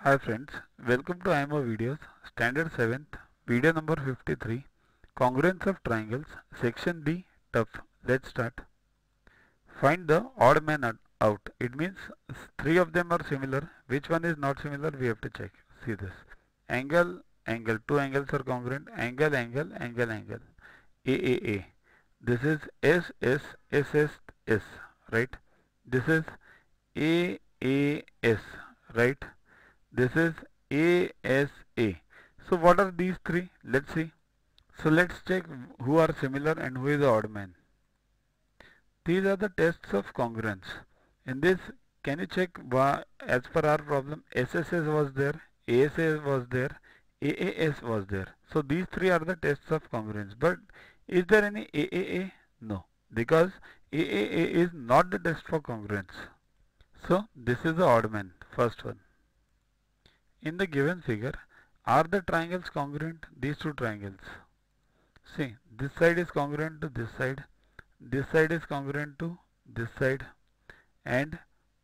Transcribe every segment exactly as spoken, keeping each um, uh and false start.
Hi friends, welcome to I M O Videos, Standard seventh, video number fifty-three, Congruence of Triangles, Section B, Tough. Let's start. Find the odd man out. It means three of them are similar. Which one is not similar? We have to check. See this. Angle, angle. Two angles are congruent. Angle, angle, angle, angle. A, A, A. This is S, S, S, S, S. Right? This is A, A, S. Right? This is A S A. So what are these three? Let's see. So let's check who are similar and who is the odd man. These are the tests of congruence. In this, can you check as per our problem? S S S was there, A S A was there, A A S was there. So these three are the tests of congruence. But is there any A A A? No, because A A A is not the test for congruence. So this is the odd man, first one. In the given figure, are the triangles congruent? These two triangles. See, this side is congruent to this side, this side is congruent to this side, and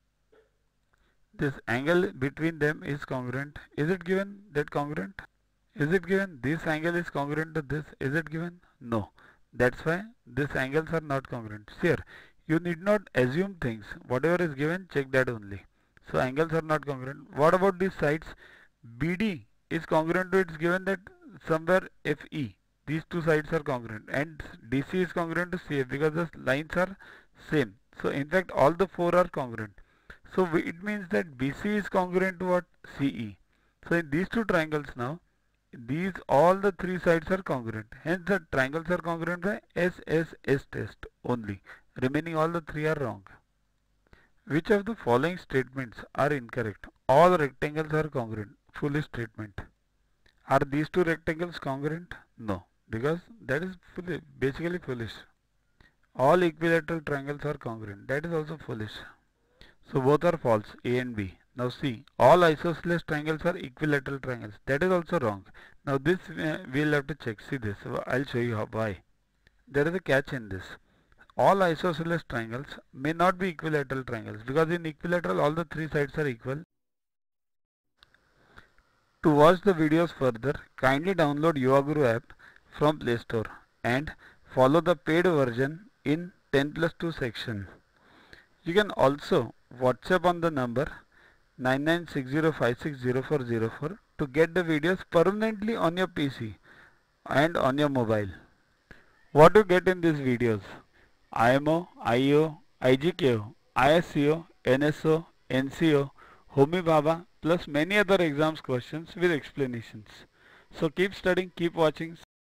this angle between them is congruent. Is it given that congruent? Is it given this angle is congruent to this? Is it given? No. That's why these angles are not congruent. Here, you need not assume things. Whatever is given, check that only. So angles are not congruent. What about these sides? B D is congruent to, it's given that somewhere F E. These two sides are congruent, and D C is congruent to C F because the lines are same. So in fact all the four are congruent. So we, it means that B C is congruent to what? C E. So in these two triangles now, these all the three sides are congruent. Hence the triangles are congruent by S S S test only. Remaining all the three are wrong. Which of the following statements are incorrect? All rectangles are congruent. Foolish statement. Are these two rectangles congruent? No, because that is foolish, basically foolish. All equilateral triangles are congruent. That is also foolish. So both are false, A and B. Now see, all isosceles triangles are equilateral triangles. That is also wrong. Now this uh, we will have to check. See this. I will show you how, why. There is a catch in this. All isosceles triangles may not be equilateral triangles because in equilateral all the three sides are equal. To watch the videos further, kindly download YuvaGuru app from Play Store and follow the paid version in ten plus two section. You can also WhatsApp on the number nine nine six zero five six zero four zero four to get the videos permanently on your P C and on your mobile. What do you get in these videos? I M O, I E O, I G K O, I S C O, N S O, N C O, Homi Bhabha, plus many other exams questions with explanations. So keep studying, keep watching.